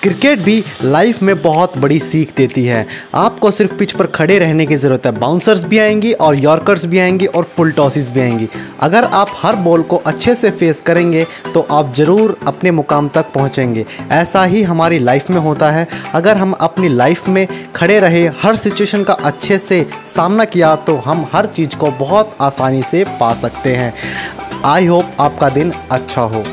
Cricket भी life में बहुत बड़ी सीख देती है। आपको सिर्फ पिच पर खड़े रहने की ज़रूरत है। बाउंसर्स भी आएंगी और यॉर्कर्स भी आएंगी और फुल टॉसेस भी आएंगी। अगर आप हर बॉल को अच्छे से फेस करेंगे तो आप ज़रूर अपने मुकाम तक पहुंचेंगे। ऐसा ही हमारी लाइफ में होता है। अगर हम अपनी लाइफ में खड़े रहे, हर सिचुएशन का अच्छे से सामना किया तो हम हर चीज़ को बहुत आसानी से पा सकते हैं। आई होप आपका दिन अच्छा हो।